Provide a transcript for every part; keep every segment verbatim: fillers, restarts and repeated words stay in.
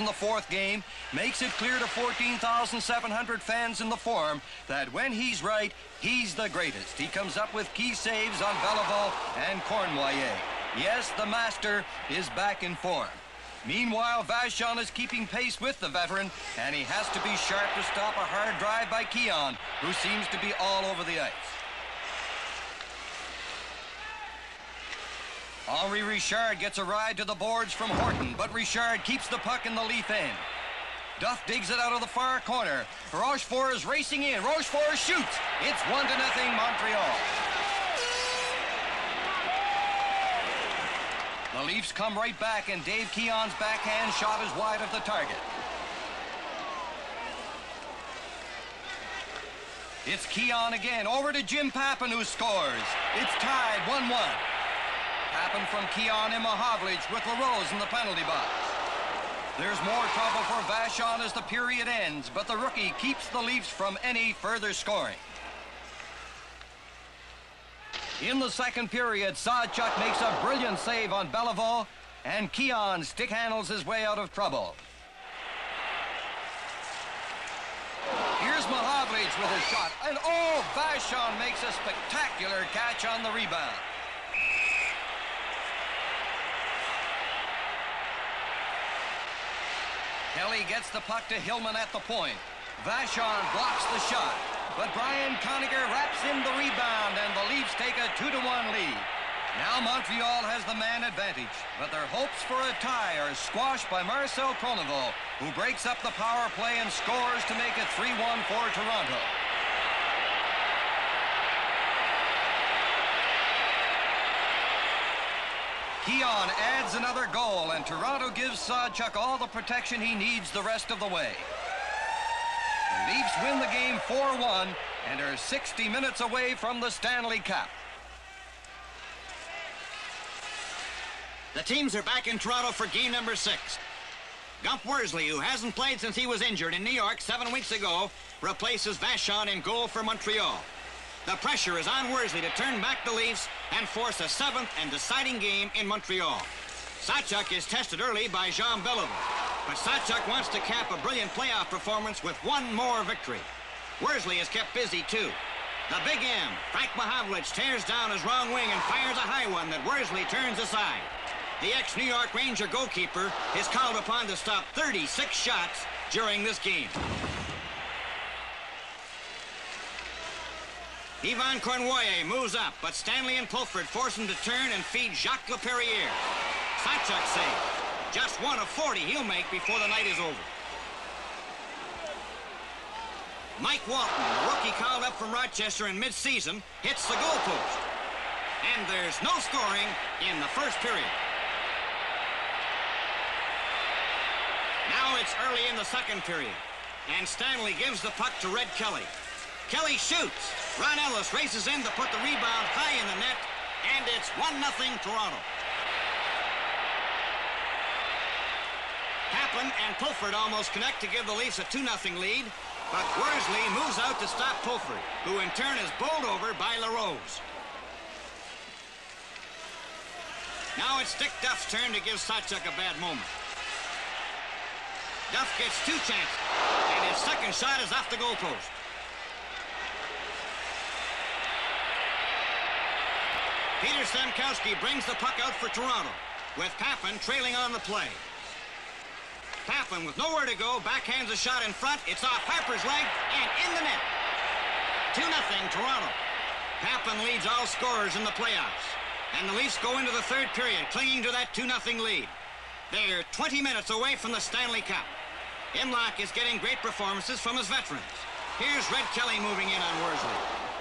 in the fourth game makes it clear to fourteen thousand seven hundred fans in the Forum that when he's right, he's the greatest. He comes up with key saves on Beliveau and Cournoyer. Yes, the master is back in form. Meanwhile, Vachon is keeping pace with the veteran, and he has to be sharp to stop a hard drive by Keon, who seems to be all over the ice. Henri Richard gets a ride to the boards from Horton, but Richard keeps the puck in the Leaf end. Duff digs it out of the far corner. Rochefort is racing in. Rochefort shoots. It's one to nothing Montreal. The Leafs come right back, and Dave Keon's backhand shot is wide of the target. It's Keon again, over to Jim Pappen, who scores. It's tied one one. Pappen from Keon and Mahovlich with LaRose in the penalty box. There's more trouble for Vachon as the period ends, but the rookie keeps the Leafs from any further scoring. In the second period, Sawchuk makes a brilliant save on Beliveau, and Keon stick handles his way out of trouble. Here's Mahovlich with his shot, and oh, Vachon makes a spectacular catch on the rebound. Kelly gets the puck to Hillman at the point. Vachon blocks the shot, but Brian Conniger wraps in the rebound, and the Leafs take a two to one lead. Now Montreal has the man advantage, but their hopes for a tie are squashed by Marcel Pronovost, who breaks up the power play and scores to make it three one for Toronto. Keon adds another goal, and Toronto gives Sawchuk all the protection he needs the rest of the way. The Leafs win the game four one and are sixty minutes away from the Stanley Cup. The teams are back in Toronto for game number six. Gump Worsley, who hasn't played since he was injured in New York seven weeks ago, replaces Vachon in goal for Montreal. The pressure is on Worsley to turn back the Leafs and force a seventh and deciding game in Montreal. Sawchuk is tested early by Jean Beliveau, but Sawchuk wants to cap a brilliant playoff performance with one more victory. Worsley is kept busy too. The Big M, Frank Mahovlich, tears down his wrong wing and fires a high one that Worsley turns aside. The ex-New York Ranger goalkeeper is called upon to stop thirty-six shots during this game. Yvan Cournoyer moves up, but Stanley and Pulford force him to turn and feed Jacques Laperriere. Sawchuk saves. Just one of forty he'll make before the night is over. Mike Walton, the rookie called up from Rochester in mid-season, hits the goalpost. And there's no scoring in the first period. Now it's early in the second period, and Stanley gives the puck to Red Kelly. Kelly shoots. Ron Ellis races in to put the rebound high in the net, and it's one nothing Toronto. Pappen and Pulford almost connect to give the Leafs a two nothing lead, but Worsley moves out to stop Pulford, who in turn is bowled over by LaRose. Now it's Dick Duff's turn to give Sawchuk a bad moment. Duff gets two chances, and his second shot is off the goalpost. Peter Stamkowski brings the puck out for Toronto, with Pappen trailing on the play. Pappen, with nowhere to go, backhands a shot in front. It's off Harper's leg and in the net. two nothing Toronto. Pappen leads all scorers in the playoffs, and the Leafs go into the third period, clinging to that two nothing lead. They're twenty minutes away from the Stanley Cup. Imlach is getting great performances from his veterans. Here's Red Kelly moving in on Worsley.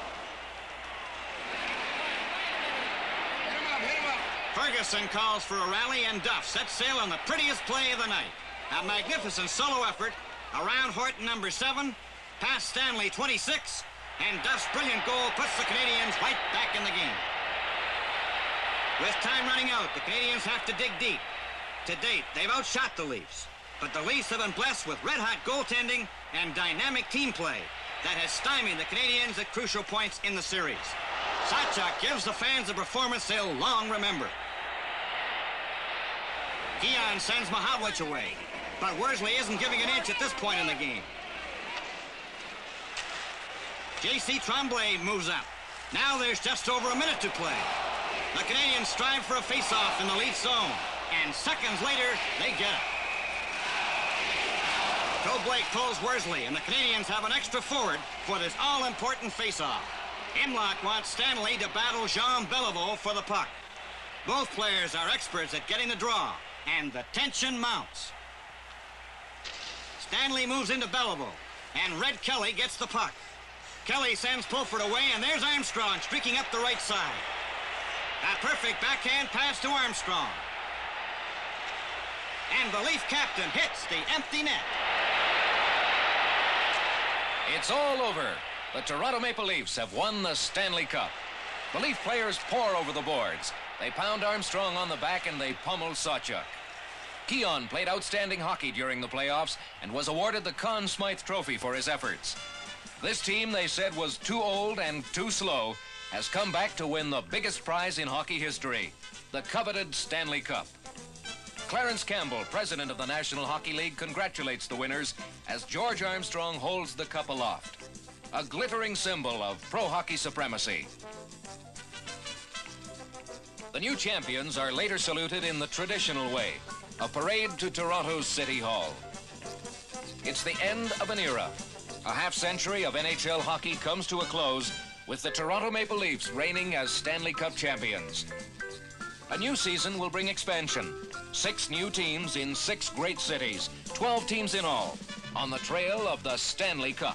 Ferguson calls for a rally, and Duff sets sail on the prettiest play of the night. A magnificent solo effort around Horton number seven, past Stanley twenty-six, and Duff's brilliant goal puts the Canadians right back in the game. With time running out, the Canadians have to dig deep. To date, they've outshot the Leafs, but the Leafs have been blessed with red-hot goaltending and dynamic team play that has stymied the Canadians at crucial points in the series. Sawchuk gives the fans a performance they'll long remember. Keon sends Mahovlich away. But Worsley isn't giving an inch at this point in the game. J C Tremblay moves up. Now there's just over a minute to play. The Canadians strive for a face-off in the lead zone. And seconds later, they get it. Joe Blake pulls Worsley, and the Canadians have an extra forward for this all-important face-off. Imlach wants Stanley to battle Jean Beliveau for the puck. Both players are experts at getting the draw, and the tension mounts. Stanley moves into Beliveau, and Red Kelly gets the puck. Kelly sends Pulford away, and there's Armstrong streaking up the right side. A perfect backhand pass to Armstrong. And the Leaf captain hits the empty net. It's all over. The Toronto Maple Leafs have won the Stanley Cup. The Leaf players pour over the boards. They pound Armstrong on the back and they pummel Sawchuk. Keon played outstanding hockey during the playoffs and was awarded the Conn Smythe Trophy for his efforts. This team, they said, was too old and too slow, has come back to win the biggest prize in hockey history, the coveted Stanley Cup. Clarence Campbell, president of the National Hockey League, congratulates the winners as George Armstrong holds the cup aloft, a glittering symbol of pro hockey supremacy. The new champions are later saluted in the traditional way, a parade to Toronto's City Hall. It's the end of an era. A half century of N H L hockey comes to a close with the Toronto Maple Leafs reigning as Stanley Cup champions. A new season will bring expansion. Six new teams in six great cities, twelve teams in all, on the trail of the Stanley Cup.